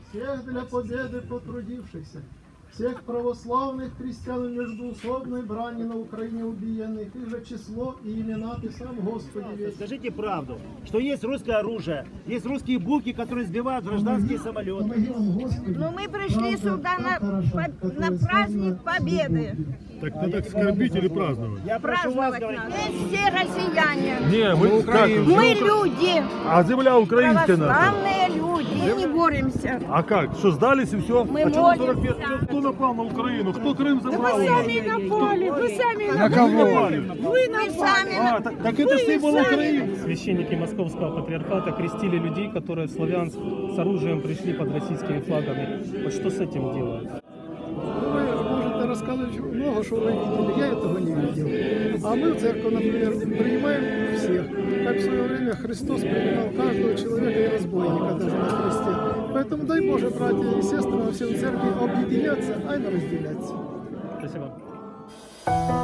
всех для победы потрудившихся, всех православных христиан в междуусобной брани на Украине убиенных, их же число и имена ты сам, Господи, весь. Скажите правду, что есть русское оружие, есть русские буки, которые сбивают гражданские самолеты. Но мы пришли сюда на праздник Победы. Так надо скорбить или праздновать? Я прошу вас Праздновать говорить. надо. Мы все россияне. Не, мы как? Мы люди. А земля украинская наша. Православные люди. Не боремся. А как? Что, сдались и все? Мы А что, молимся. кто напал на Украину? Кто Крым забрал? Вы сами напали. Вы сами На кого? Вы сами Так это символ Украины. Священники Московского патриархата крестили людей, которые в Славянск с оружием пришли под российскими флагами. Вот что с этим делать? Вы можете рассказывать много, что вы видели, я этого не видел. А мы в церковь, например, принимаем всех. Как в свое время Христос принимал каждого человека и разбойника даже на кресте. Поэтому дай Боже, братья и сестры, во всем церкви объединяться, а не разделяться. Спасибо.